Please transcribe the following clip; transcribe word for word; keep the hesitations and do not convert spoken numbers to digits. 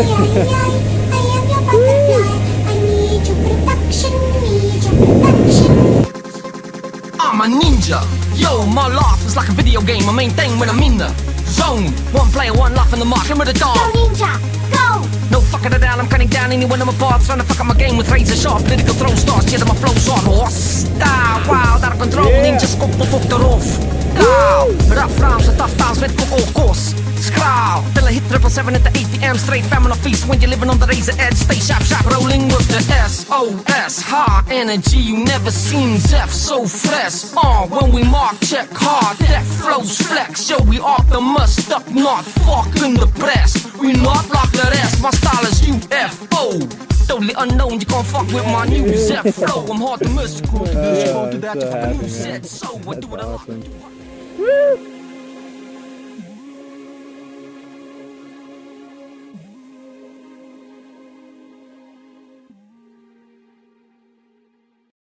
I'm a ninja. Yo, my life is like a video game. My main thing when I'm in the zone. One player, one life in the mark. Remember the dog. Go ninja, go! No fucking it down. I'm cutting down anyone in my parts. Trying to fuck up my game with razor sharp political throw stars. Yeah, my flow's on horse. Style, wild, out of control. Ninja scope på fuck eraf. Rough rhymes and tough times with fuck all course. Skral, till I hit triple seven at the eight p m straight fam on a feast. When you're living on the razor edge, stay sharp, sharp, rolling with the S O S. High energy, you never seen Zeph so fresh. Uh, when we mark, check hard, that flows flex. Yo, we off the must up, not fucking the press. We not like the rest, my style is U F O. Totally unknown, you can't fuck with my new Zeph flow. I'm hard to miss, you go to this, you go to that, you fucking new set. So, I do it a lot. Woo!